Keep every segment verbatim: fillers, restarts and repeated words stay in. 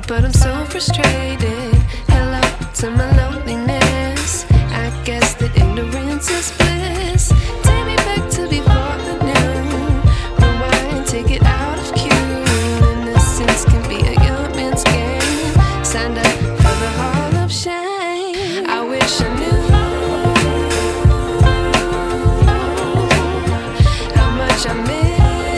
but I'm so frustrated. Hello to my loneliness. I guess that ignorance is bliss. Take me back to before I knew. Rewind, take it out of cue. Innocence can be a young man's game. Signed up for the hall of shame. I wish I knew how much I miss.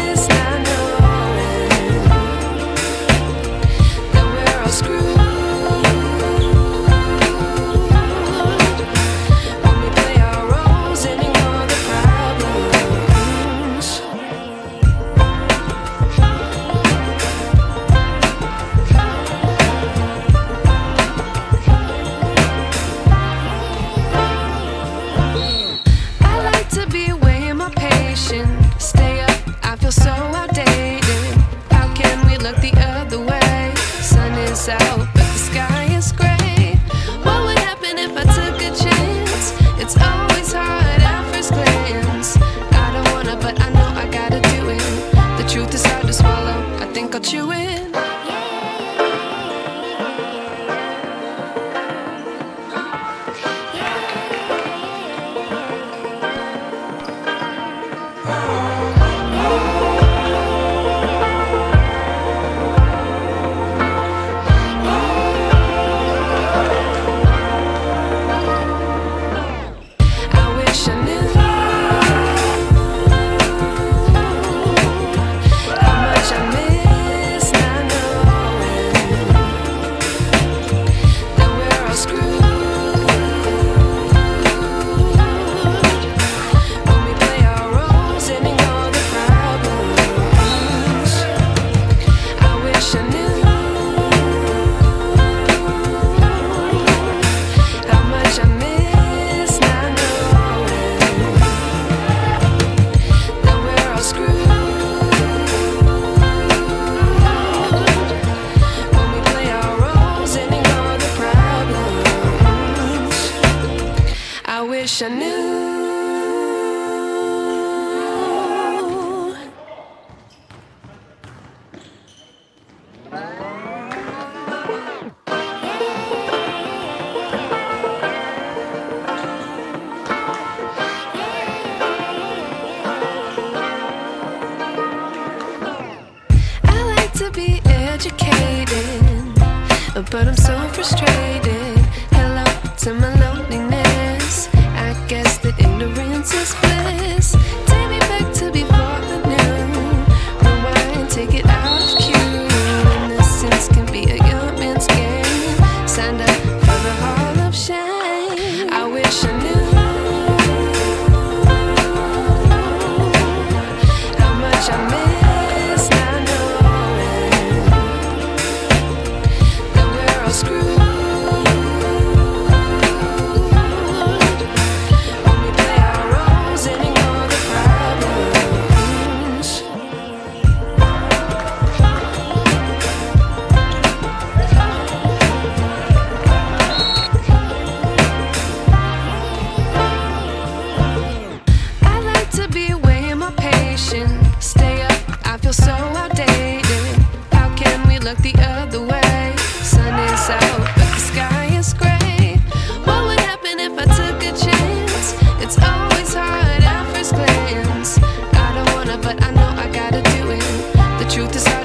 Out, but the sky is gray. What would happen if I took a chance? It's always hard at first glance. I don't wanna, but I know I gotta do it. The truth is hard to swallow. I think I'll chew it. I knew. I like to be educated, but I'm so frustrated. Hello to my loneliness. I guess that ignorance is bliss. Take me back to before I knew. Rewind, take it out of cue. Innocence can be a young man's game. Signed up for the hall of shame. I wish I knew how much I miss not knowing that we're all screwed. Stay up, I feel so outdated. How can we look the other way? Sun is out, but the sky is gray. What would happen if I took a chance? It's always hard at first glance. I don't wanna, but I know I gotta do it. The truth is